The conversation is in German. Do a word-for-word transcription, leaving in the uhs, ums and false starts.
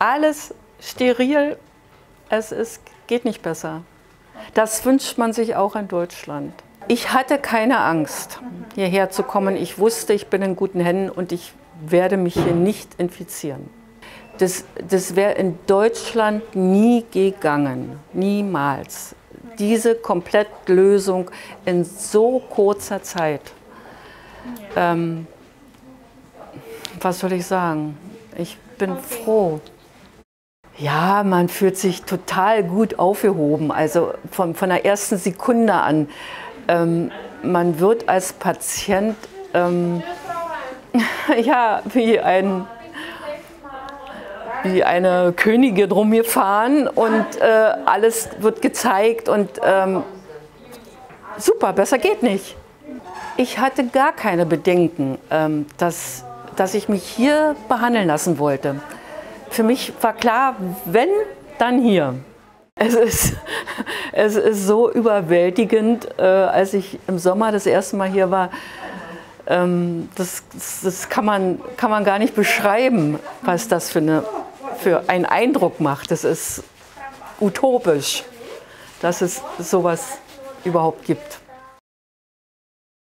alles steril. Es ist, geht nicht besser. Das wünscht man sich auch in Deutschland. Ich hatte keine Angst, hierher zu kommen. Ich wusste, ich bin in guten Händen und ich werde mich hier nicht infizieren. Das, das wäre in Deutschland nie gegangen, niemals. Diese Komplettlösung in so kurzer Zeit. Ähm, was soll ich sagen? Ich bin froh. Ja, man fühlt sich total gut aufgehoben, also von, von der ersten Sekunde an. Ähm, man wird als Patient ähm, ja, wie, ein, wie eine Königin rumgefahren und äh, alles wird gezeigt und ähm, super, besser geht nicht. Ich hatte gar keine Bedenken, ähm, dass, dass ich mich hier behandeln lassen wollte. Für mich war klar, wenn, dann hier. Es ist, es ist so überwältigend, äh, als ich im Sommer das erste Mal hier war. Ähm, das das kann, man, kann man gar nicht beschreiben, was das für, eine, für einen Eindruck macht. Das ist utopisch, dass es sowas überhaupt gibt.